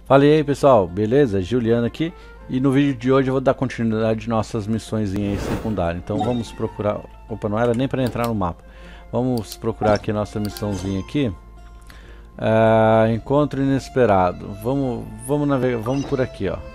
Fala aí pessoal, beleza? Juliano aqui. E no vídeo de hoje eu vou dar continuidade de nossas missões secundárias. Então vamos procurar... Opa, não era nem para entrar no mapa. Vamos procurar aqui nossa missãozinha aqui. Encontro inesperado. Vamos navegar, vamos por aqui, ó.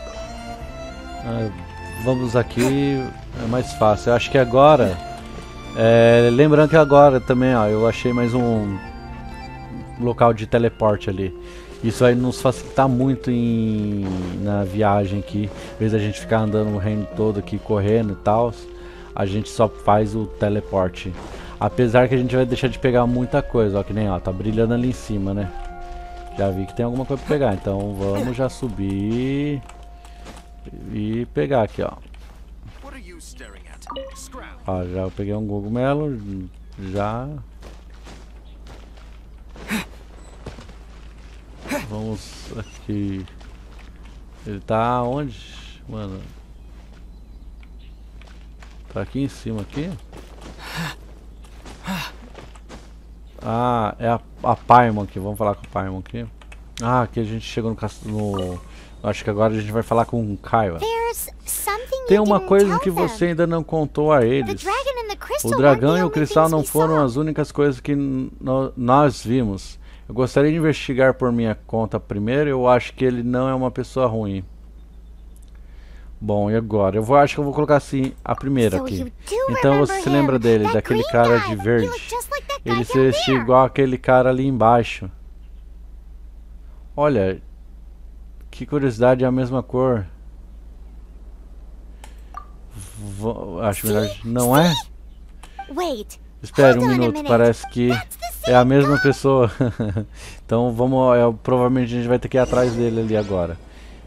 Vamos aqui, é mais fácil. Eu acho que agora... lembrando que agora também, ó, eu achei mais um local de teleporte ali. Isso vai nos facilitar muito na viagem aqui. Em vez da gente ficar andando o reino todo aqui, correndo e tal, a gente só faz o teleporte. Apesar que a gente vai deixar de pegar muita coisa, ó, que nem, ó, tá brilhando ali em cima, né? Já vi que tem alguma coisa pra pegar, então vamos já subir e pegar aqui, ó. Ó, já eu peguei um cogumelo, já... Vamos aqui. Ele tá onde? Mano. Tá aqui em cima aqui? Ah, é a Paimon aqui. Vamos falar com a Paimon aqui. Ah, aqui a gente chegou no castelo. Acho que agora a gente vai falar com o Kaiwa. Tem uma coisa que você ainda não contou a eles. O dragão e o cristal não foram as únicas coisas que nós vimos. Eu gostaria de investigar por minha conta primeiro. Eu acho que ele não é uma pessoa ruim. Bom, e agora? Acho que eu vou colocar assim a primeira aqui. Então você se lembra dele, daquele cara de verde. Ele se vestia igual aquele cara ali embaixo. Olha, que curiosidade, é a mesma cor. Acho melhor. Não é? Espere um minuto, parece que é a mesma pessoa. Então vamos, provavelmente a gente vai ter que ir atrás dele ali agora.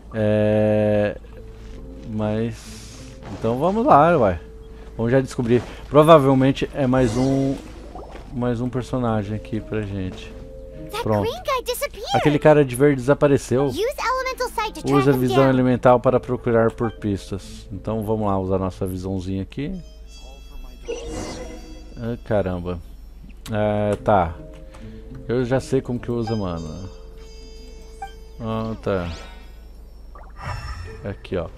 Mas então vamos lá, ué. Vamos já descobrir. Provavelmente é mais um personagem aqui pra gente. Pronto. Aquele cara de verde desapareceu. Use a visão elemental para procurar por pistas. Então vamos lá usar nossa visãozinha aqui. Ah, caramba. Tá. Eu já sei como que usa, mano. Ah, tá. Aqui, ó.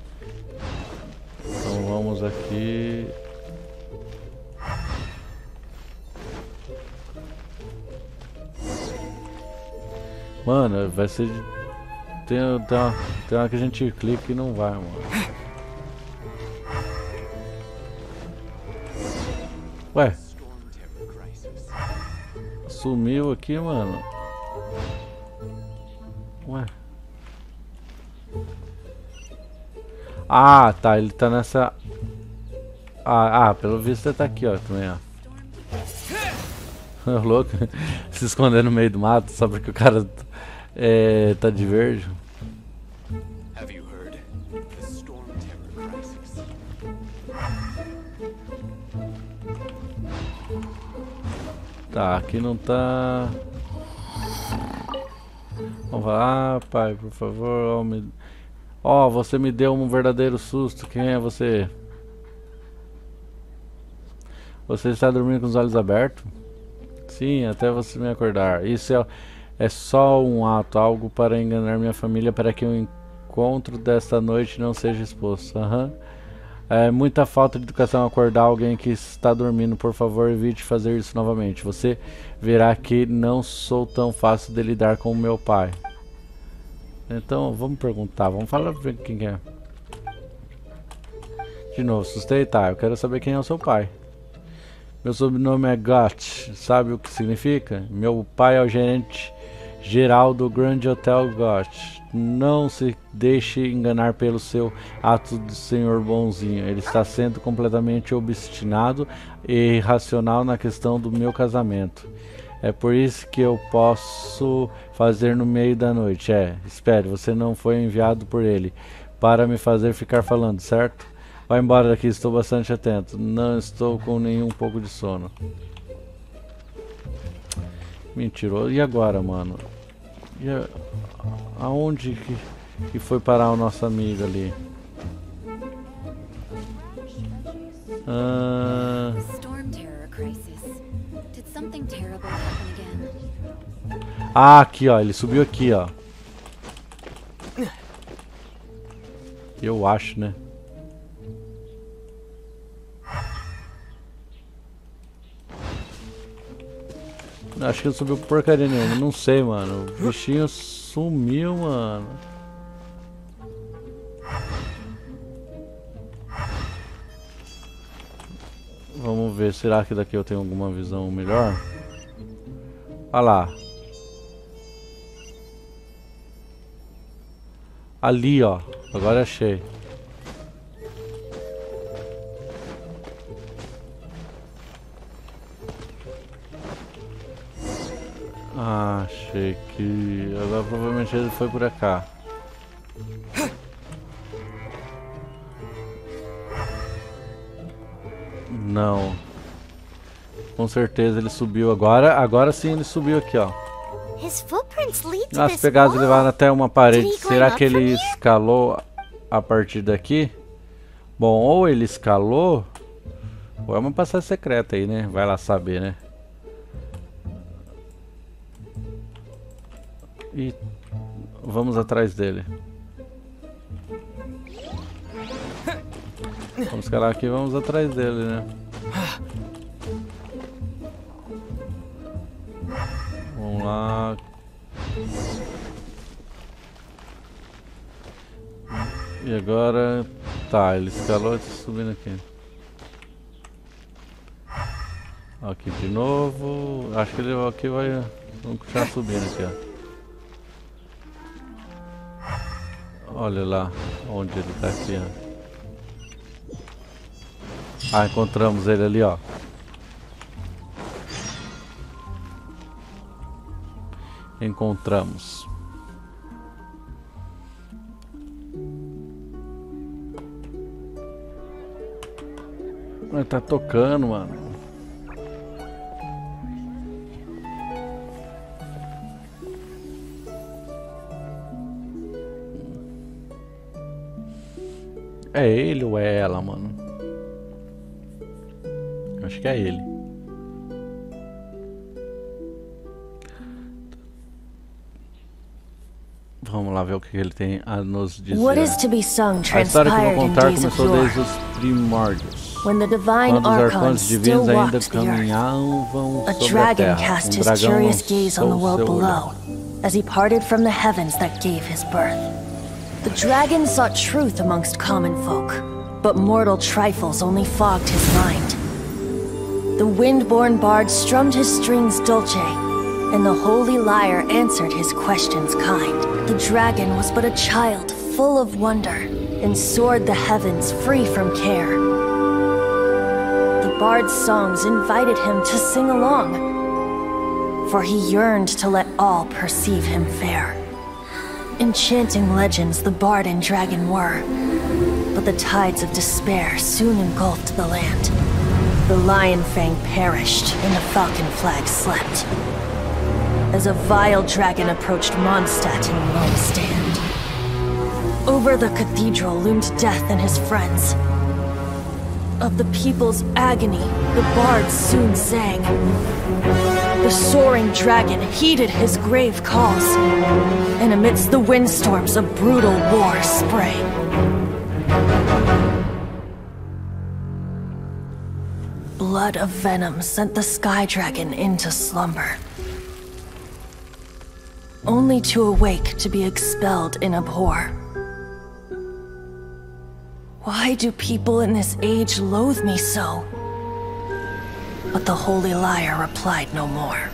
Então vamos aqui. Mano, vai ser... Tem uma que a gente clica e não vai, mano. Ué. Sumiu aqui, mano. Ué. Ah, tá. Ele tá nessa... pelo visto ele tá aqui, ó. Também, ó. Louco. Se esconder no meio do mato só porque o cara tá de verde. Tá, aqui não tá. Vamos lá, pai, por favor. Você me deu um verdadeiro susto. Quem é você? Você está dormindo com os olhos abertos? Sim, até você me acordar. Isso é só um ato, algo para enganar minha família para que o encontro desta noite não seja exposto. É muita falta de educação acordar alguém que está dormindo. Por favor, evite fazer isso novamente. Você verá que não sou tão fácil de lidar com o meu pai. Então, vamos perguntar. Vamos falar pra quem é. De novo, assustei, tá? Eu quero saber quem é o seu pai. Meu sobrenome é Gott. Sabe o que significa? Meu pai é o gerente geral do Grand Hotel Gott. Não se deixe enganar pelo seu ato de senhor bonzinho. Ele está sendo completamente obstinado e irracional na questão do meu casamento. É por isso que eu posso fazer no meio da noite. Espere, você não foi enviado por ele para me fazer ficar falando, certo? Vai embora daqui, estou bastante atento. Não estou com nenhum pouco de sono. Mentiroso. E agora, mano? Aonde que foi parar o nosso amigo ali? Aqui, ó. Ele subiu aqui, ó. Eu acho, né? Acho que não subiu porcaria nenhuma, não sei, mano. O bichinho sumiu, mano. Vamos ver, será que daqui eu tenho alguma visão melhor? Olha lá. Ali, ó. Agora achei. Ah, achei que... Agora provavelmente ele foi por cá. Não. Com certeza ele subiu agora. Agora sim ele subiu aqui, ó. As pegadas levaram até uma parede. Será que ele escalou a partir daqui? Bom, ou ele escalou, ou é uma passagem secreta aí, né? Vai lá saber, né? E vamos atrás dele. Vamos escalar aqui e vamos atrás dele, né? Vamos lá. E agora... Tá, ele escalou e tá subindo aqui. Aqui de novo. Acho que ele aqui vai... Vamos continuar subindo aqui, ó. Olha lá onde ele tá aqui, ó. Ah, encontramos ele ali, ó. Encontramos. Ele tá tocando, mano. É ele ou é ela, mano? Acho que é ele. Vamos lá ver o que ele tem a nos dizer. A história que vou contar começou desde os primórdios, quando os arcanos divinos ainda caminhavam sobre a terra. Dragão lançou seu olhar. As he parted from the heavens that gave his birth. The dragon sought truth amongst common folk, but mortal trifles only fogged his mind. The wind-born bard strummed his strings dulce, and the holy lyre answered his questions kind. The dragon was but a child full of wonder, and soared the heavens free from care. The bard's songs invited him to sing along, for he yearned to let all perceive him fair. Enchanting legends the bard and dragon were, but the tides of despair soon engulfed the land. The Lion Fang perished, and the Falcon Flag slept, as a vile dragon approached Mondstadt in lone stand. Over the cathedral loomed Death and his friends. Of the people's agony, the bards soon sang. The soaring dragon heeded his grave calls, and amidst the windstorms a brutal war sprang. Blood of venom sent the sky dragon into slumber, only to awake to be expelled in abhor. Why do people in this age loathe me so? But the holy lyre replied no more.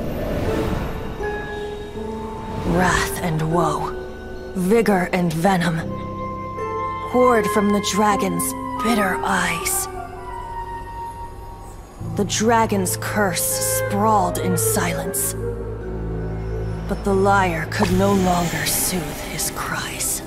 Wrath and woe, vigor and venom, poured from the dragon's bitter eyes. The dragon's curse sprawled in silence, but the lyre could no longer soothe his cries.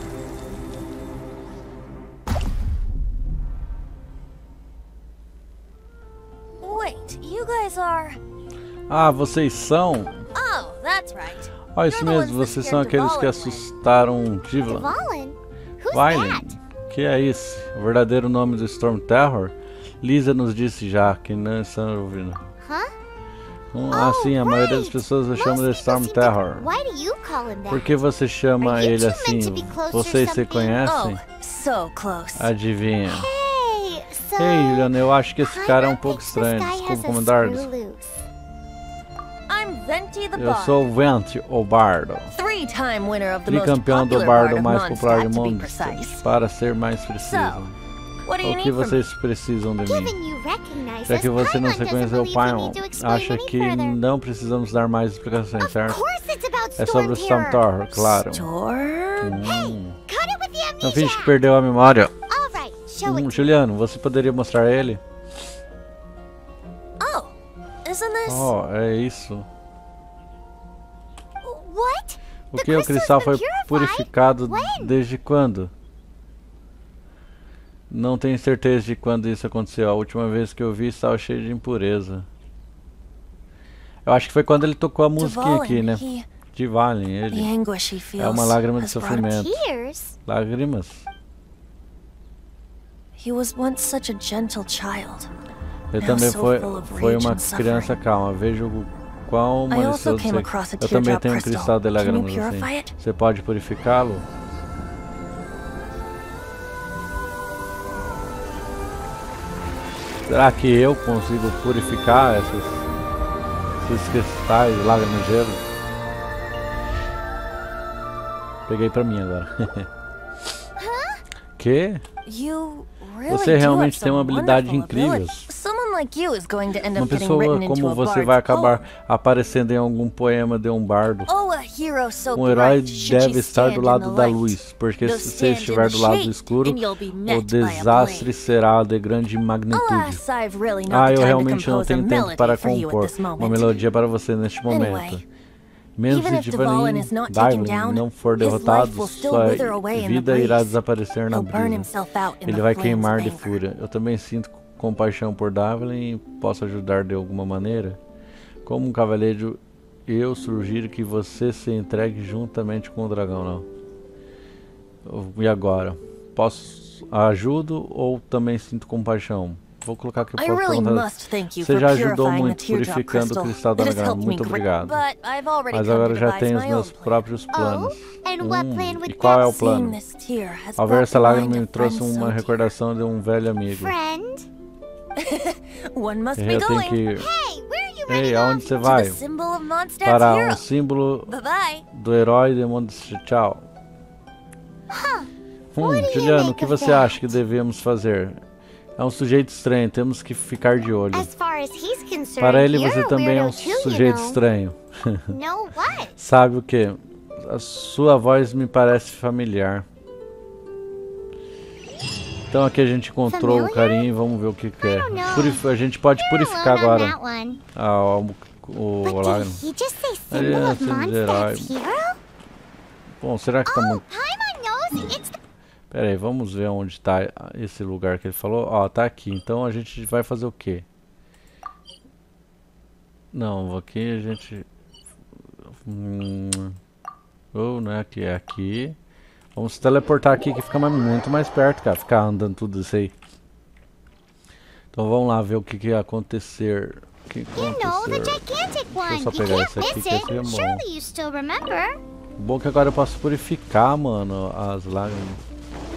Wait, you guys are... Ah, vocês são? Oh, that's right. Ah, isso mesmo, vocês são aqueles que assustaram Divlan. Valen? Que é esse? O verdadeiro nome do Storm Terror? Lisa nos disse já, que não estão ouvindo. Assim, a maioria das pessoas o chama de Storm Terror. Why do you call him that? Por que você chama Are you ele two assim? meant to be close or Vocês se something? conhecem? Oh, so close. Adivinha. Hey, so Ei, Juliana, eu acho que esse cara é um pouco This estranho. guy Desculpa, has a comandar. screw loose. I'm Venti the Eu Bard, sou o Venti, o Bardo. three-time winner of the most Tricampeão do popular bardo bard mais of popular do Mondstadt, to be mundo. precise. Para ser mais preciso. What do you O que need from me? vocês precisam de mim? Given you recognize Já us, que você não Paimon doesn't reconheceu o believe we Paimon, need to explain acha any que further. não precisamos dar mais explicações, Of certo? course it's about É sobre o Storm Terror, claro. Storm? Cut it with the Não finge que amnesia. perdeu a memória. All right, show it. Juliano, você poderia mostrar ele? Oh, isn't this... Oh, é isso. What? O The que o crystal's cristal been foi purified? purificado When? desde quando? Não tenho certeza de quando isso aconteceu. A última vez que eu vi estava cheio de impureza. Eu acho que foi quando ele tocou a musiquinha aqui, né? De Valen, The ele. anguish he feels É uma lágrima de has brought him- sofrimento. Tears? Lágrimas? He was once such a gentle child. Ele Now também so foi full of uma rage and criança suffering. calma. Veja o quão I also malicioso came você é. across a Eu também teardrop tenho um crystal. cristal de Can you lágrimas purify assim. it? Você pode purificá-lo? Será que eu consigo purificar esses cristais de lágrimas de gelo? Peguei pra mim agora. Que? You really Você do realmente have tem uma some habilidade wonderful incrível. abilities. Someone like you is going to end Uma up getting pessoa written into como a você bard's vai acabar poem. aparecendo em algum poema de um bardo. Oh, a hero so Um herói bright should deve you estar stand do in lado the da light. luz, porque You'll se você stand estiver in do the lado do shade, escuro, and you'll be o met by a desastre blade. será de grande magnitude. Alas, I've really not Ah, the eu time to realmente não compose a tenho tempo melody para for you at compor this uma moment. melodia para você neste momento. Anyway, Mesmo even se if Dvalin Dvalin is not taken down, não for his life derrotado, will still sua wither away in the vida irá breeze. desaparecer na He'll burn brisa. himself out in Ele the vai flames queimar of de anger. fúria. Eu também sinto compaixão por Dvalin e posso ajudar de alguma maneira. Como um cavaleiro, eu sugiro que você se entregue juntamente com o dragão, não. E agora? Ajudo ou também sinto compaixão? Vou colocar aqui I para really perguntar. must thank you Você for já ajudou purifying the muito teardrop purificando o crystal. cristal da It has lágrima. helped me Muito great, obrigado. but I've already Mas come agora to já devise tenho os my own meus plan. próprios planos. And what plan E would qual é o that plano? Seeing this tear has Ao ver brought essa to mind lágrima a me trouxe friend so uma dear. recordação de um velho amigo. Friend? One must be Eu tenho going que ir. Hey, where are you Ei, running aonde off? você to vai? the symbol of Mondstadt's Para hero. um símbolo Bye-bye. do herói de Mondstadt. Tchau. What do you Juliano, o make que of você acha que that? devemos fazer? É um sujeito estranho, temos que ficar de olho. As far as he's concerned, Para ele you're você a também é um weirdo too, you sujeito know. estranho. No what? Sabe o que? A sua voz me parece familiar. Então aqui a gente encontrou o Familiar? carinha e vamos ver o que é. don't know. A gente pode You're purificar alone on agora that one. o But did lágrima. he just say Ele symbol é of símbolo de Mondstadt's herói. hero? Bom, será que tá muito... Paimon knows it's the Pera aí, vamos ver onde está esse lugar que ele falou. Ó, tá aqui. Então a gente vai fazer o quê? Não, aqui a gente... Oh, não é aqui, é aqui. Vamos se teleportar aqui que fica muito mais perto, cara. Ficar andando tudo isso aí. Então vamos lá ver o que ia acontecer. O que You know, the acontecer. gigantic one. só You pegar can't esse aqui, miss que esse é it. bom. Surely you still remember. Bom que agora eu posso purificar, mano, as lágrimas.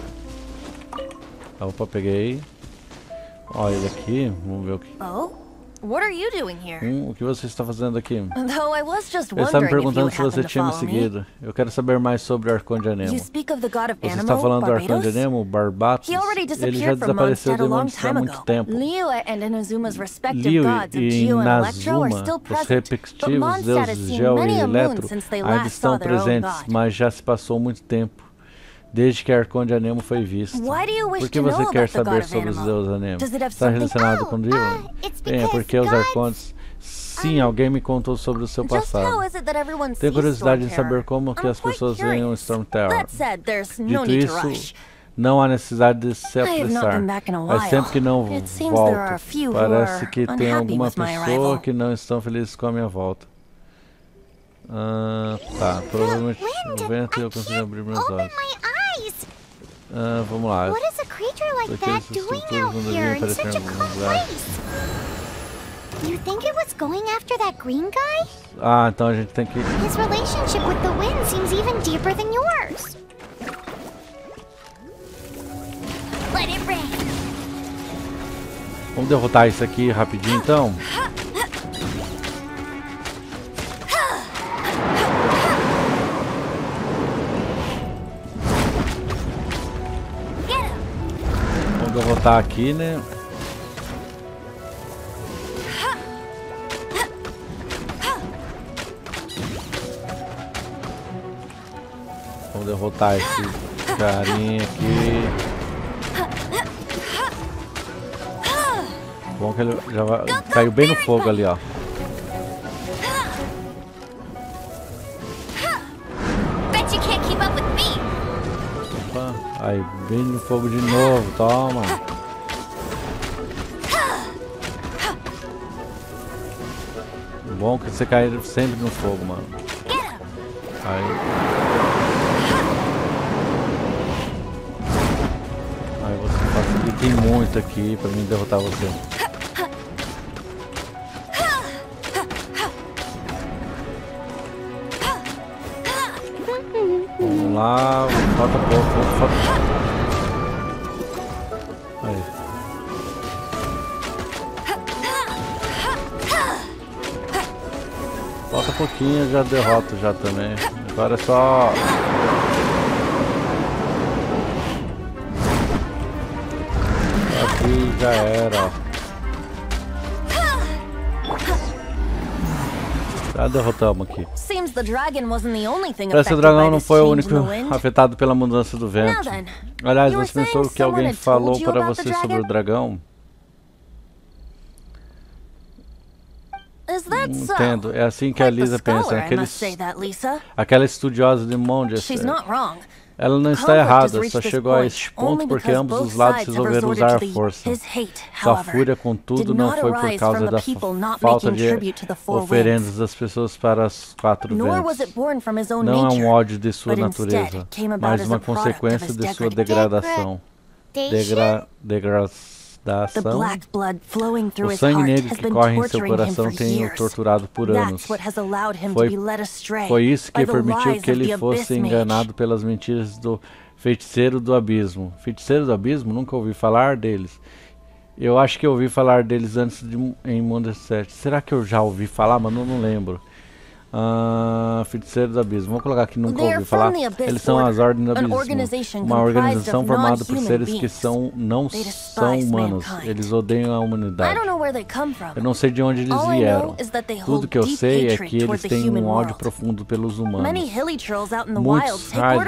Opa, peguei. Ó, ele aqui. Vamos ver o que... Oh, what are you doing here? O que você está fazendo aqui? Though I was just Ele está me wondering if you perguntando would se você happen to tinha me follow me. seguido. Eu quero saber mais sobre o Arconde Anemo. You speak of the god of Você está Anemo, falando do Arconde Barbatos? Anemo, Barbatos? He already Ele já disappeared from desapareceu Mondstadt de a long Mondstadt há time muito ago. tempo. Liyue and Inazuma's respective Liu gods of e Geo and Electro are Inazuma, still os present, but respectivos Mondstadt has deuses seen Geo e many a moon Eletro, since they ainda last estão saw their own presentes, god. mas já se passou muito tempo desde que Arconde Anemo foi visto. Why do you wish Por que to você know quer about the god saber of sobre os Anemo? deuses Anemo? Does it have Está something- relacionado com Deus? it's Bem, é because porque os gods- Arcontes... Sim, alguém me contou sobre o seu Just how passado. is it that everyone Tenho sees curiosidade em Storm saber Terror? como que I'm as quite pessoas veem o curious. Storm Terror. That said, there's no Dito need to isso, rush. não há necessidade de se I have not apressar. been back in a Faz while. tempo que não It seems there are a volto. few who Parece are que tem unhappy alguma with my pessoa arrival. que não estão felizes com a minha volta. Tá, provavelmente o vento e eu consigo abrir meus Open olhos. my eyes. Vamos lá. What is a creature like Porque that essas doing estruturas out não here deveriam in aparecer such em a algum cold lugar. place? You think it was going after that green guy? Ah, então a gente tem que... His relationship with the wind seems even deeper than yours. Let it rain. Vamos derrotar isso aqui rapidinho, então. Vamos derrotar aqui, né? Vamos derrotar esse carinha aqui. Bom que ele já caiu bem no fogo ali, ó. Opa, aí, bem no fogo de novo, toma. Bom que você cai sempre no fogo, mano. Aí você facilita muito aqui pra mim derrotar você. Vamos lá, falta pouco, falta... Aí. Falta pouquinho, eu já derroto já também. Agora é só... Aqui já era, ó. Já derrotamos aqui. Parece que o dragão não foi o único afetado pela mudança do vento. Aliás, você pensou que alguém falou para você sobre o dragão? Entendo, é assim que a Lisa pensa. Aquela estudiosa de Mondes. Ela não está errada, só chegou a este ponto porque ambos os lados resolveram usar a força. Sua fúria, contudo, não foi por causa da falta de oferendas das pessoas para os quatro ventos. Não é um ódio de sua natureza, mas uma consequência de sua degradação. O sangue negro que corre em seu coração tem o torturado por anos. Foi isso que permitiu que ele fosse enganado pelas mentiras do feiticeiro do abismo. Feiticeiro do abismo? Nunca ouvi falar deles. Eu acho que eu ouvi falar deles antes em Mondes 7. Será que eu já ouvi falar? Mas não lembro. Feiticeiro do Abismo. Vou colocar aqui, nunca ouvi falar. Eles são as Ordens do Abismo, uma organização formada por seres que não são humanos. Eles odeiam a humanidade. Eu não sei de onde eles vieram. Tudo que eu sei é que eles têm um ódio profundo pelos humanos. Muitos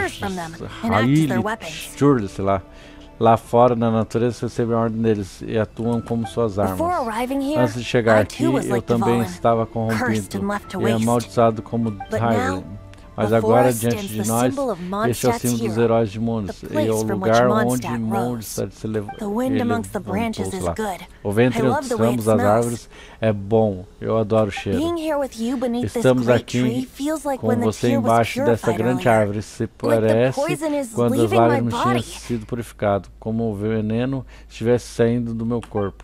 Hylians, sei lá fora na natureza recebem a ordem deles e atuam como suas armas. Antes de chegar aqui, eu também estava corrompido e amaldiçoado como Hylian. Mas agora, diante de nós, este é o símbolo dos heróis de Mondes, e é o lugar onde Mondes está de se levantar. O vento entre os ramos das árvores é bom, eu adoro o cheiro. Estamos aqui com você embaixo dessa grande árvore, se parece quando as lágrimas tinham sido purificadas, como o veneno estivesse saindo do meu corpo.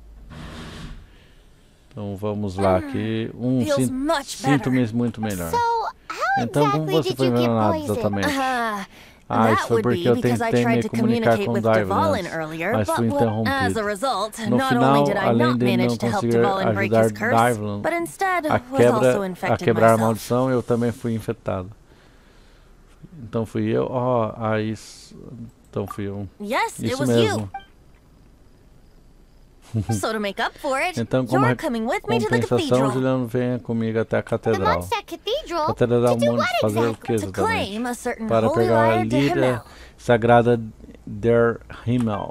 Então vamos lá, aqui sinto-me muito melhor. Então, como você foi envenenado exatamente? Isso foi porque eu tentei me comunicar com o Dylan, mas fui interrompido. No final, além de não conseguir ajudar Dylan a quebrar a maldição, eu também fui infectado. Então fui eu? Então fui eu. Isso mesmo. Então, como compensação, Juliano, venha comigo até a catedral. Catedral Mondes fazer o que exatamente? Para pegar a lira sagrada Der Himmel.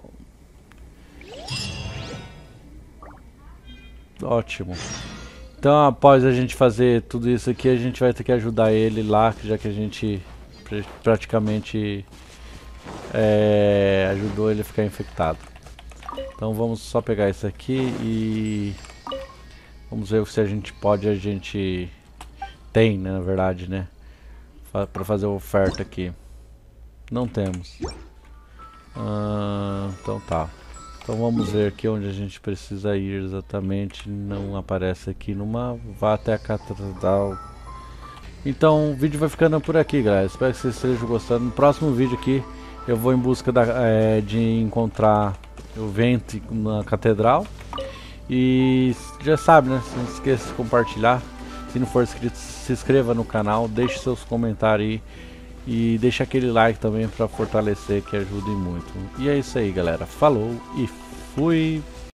Ótimo. Então, após a gente fazer tudo isso aqui, a gente vai ter que ajudar ele lá, já que a gente praticamente ajudou ele a ficar infectado. Então vamos só pegar isso aqui e vamos ver se a gente pode, tem, né, na verdade, né, para fazer a oferta aqui. Não temos. Então tá. Então vamos ver aqui onde a gente precisa ir exatamente. Não aparece aqui no mapa. Vá até a catedral. Então o vídeo vai ficando por aqui, galera. Espero que vocês estejam gostando. No próximo vídeo aqui eu vou em busca de encontrar o Venti na catedral. E já sabe, né? Não esqueça de compartilhar. Se não for inscrito, se inscreva no canal. Deixe seus comentários aí. E deixe aquele like também para fortalecer, que ajude muito. E é isso aí, galera. Falou e fui!